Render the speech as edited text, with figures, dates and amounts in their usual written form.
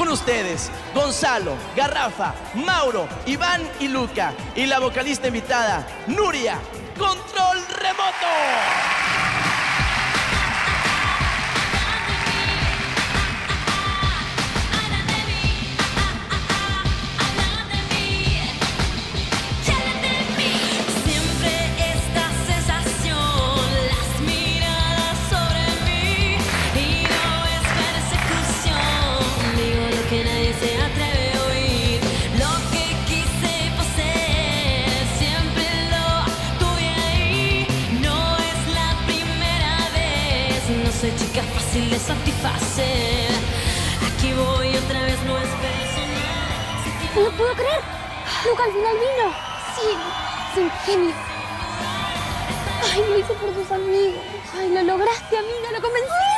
ustedes, Gonzalo, Garrafa, Mauro, Iván y Luca. Y la vocalista invitada, Nuria, Control Remoto. Soy chica fácil de satisfacer. Aquí voy otra vez, no es personal. No lo puedo creer. Luca al final vino. Sí, es un genio. Ay, lo hice por tus amigos. Ay, lo lograste, amiga, lo convencí.